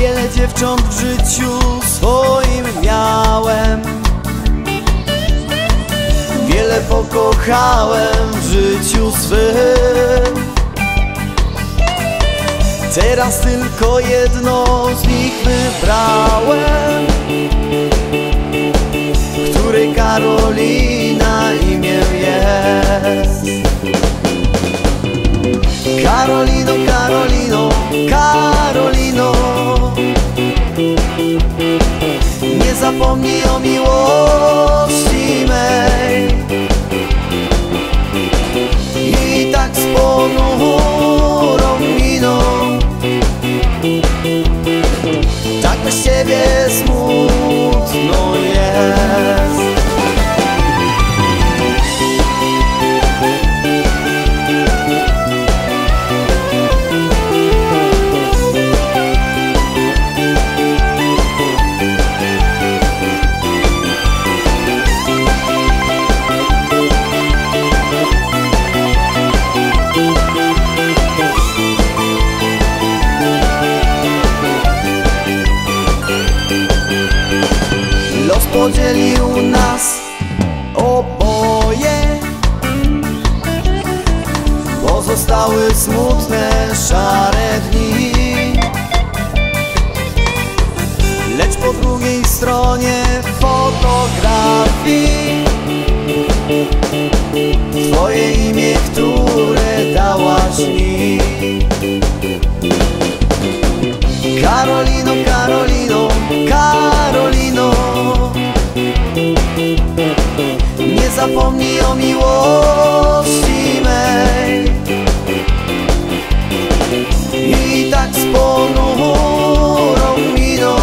Wiele dziewcząt w życiu swoim miałem, wiele pokochałem w życiu swym. Teraz tylko jedną z nich wybrałem, której Karolina imię jest. Karolino, Karolino, Karolino, nie zapomnij o miłości mej. I tak z ponurą miną, tak bez ciebie smutno jest. Los podzielił nas oboje, pozostały smutne, szare dni. Lecz po drugiej stronie fotografii twoje imię, które dałaś mi. Karolino, Karolino, Karolino, nie zapomnij o miłości mej. I tak z ponurą miną,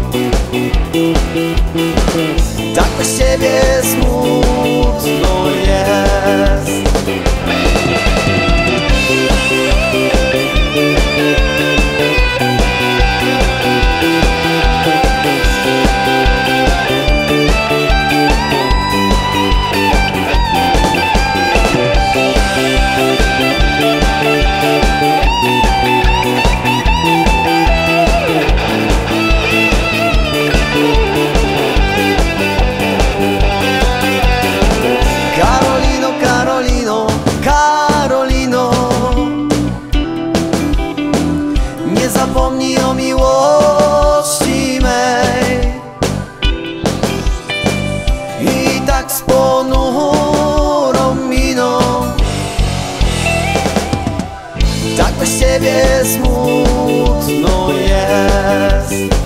tak bez ciebie smutno jest. Karolino, Karolino, Karolino, nie zapomnij o miłości mej. I tak z ponurą miną, tak bez ciebie smutno jest.